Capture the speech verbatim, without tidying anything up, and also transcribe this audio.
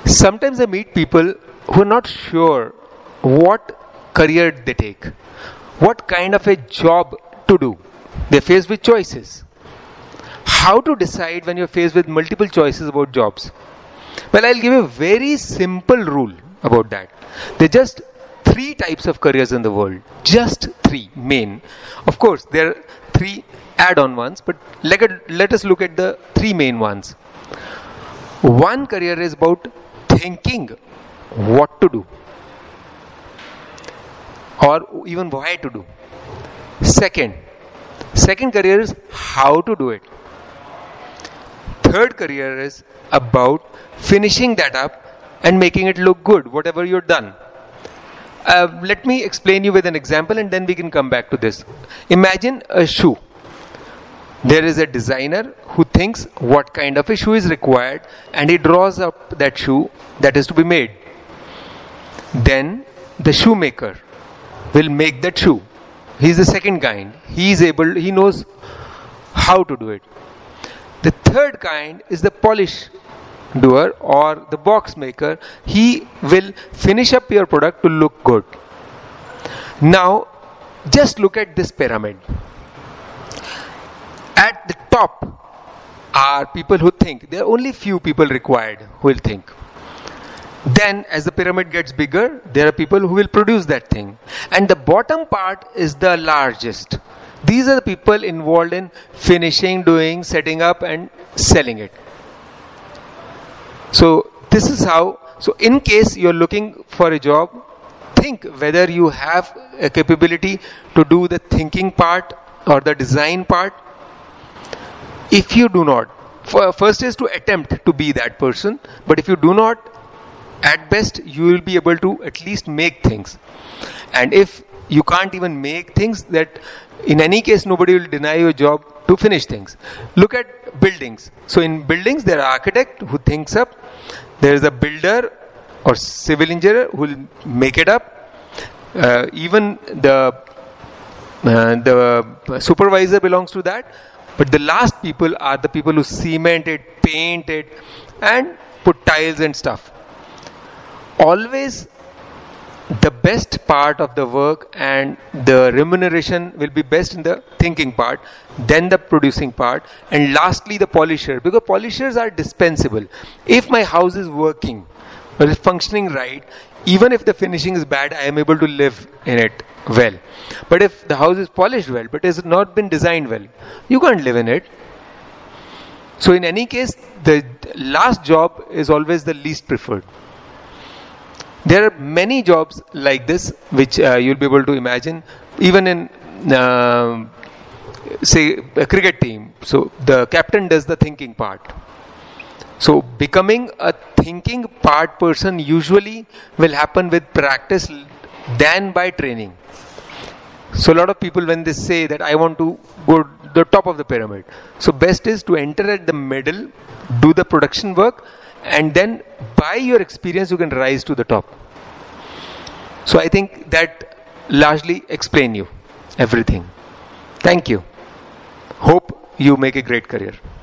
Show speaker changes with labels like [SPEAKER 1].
[SPEAKER 1] Sometimes I meet people who are not sure what career they take, what kind of a job to do. They're faced with choices. How to decide when you're faced with multiple choices about jobs? Well, I'll give you a very simple rule about that. There are just three types of careers in the world. Just three main. Of course, there are three add-on ones, but let, let us look at the three main ones. One career is about thinking what to do, or even why to do. Second, second career is how to do it. Third career is about finishing that up and making it look good, whatever you've done. Uh, let me explain you with an example and then we can come back to this. Imagine a shoe. There is a designer who thinks what kind of a shoe is required and he draws up that shoe that is to be made. Then the shoemaker will make that shoe. He is the second kind. He is able, he knows how to do it. The third kind is the polish doer or the box maker. He will finish up your product to look good. Now, just look at this pyramid. At the top are people who think. There are only few people required who will think. Then as the pyramid gets bigger, there are people who will produce that thing. And the bottom part is the largest. These are the people involved in finishing, doing, setting up and selling it. So this is how, so in case you're looking for a job, think whether you have a capability to do the thinking part or the design part. If you do not, first is to attempt to be that person, but if you do not, at best you will be able to at least make things. And if you can't even make things, that in any case nobody will deny you a job to finish things. Look at buildings. So in buildings there are architect who thinks up, there is a builder or civil engineer who will make it up, uh, even the uh, the supervisor belongs to that. But the last people are the people who cement it, paint it and put tiles and stuff. Always the best part of the work and the remuneration will be best in the thinking part, then the producing part, and lastly the polisher, because polishers are dispensable. If my house is working or is functioning right, even if the finishing is bad, I am able to live in it well. But if the house is polished well but has not been designed well, you can't live in it. So in any case, the last job is always the least preferred. There are many jobs like this which uh, you'll be able to imagine, even in uh, say a cricket team. So the captain does the thinking part. So becoming a thinking part person usually will happen with practice than by training. So a lot of people, when they say that I want to go to the top of the pyramid, so best is to enter at the middle, do the production work, and then by your experience you can rise to the top. So I think that largely explain you everything. Thank you. Hope you make a great career.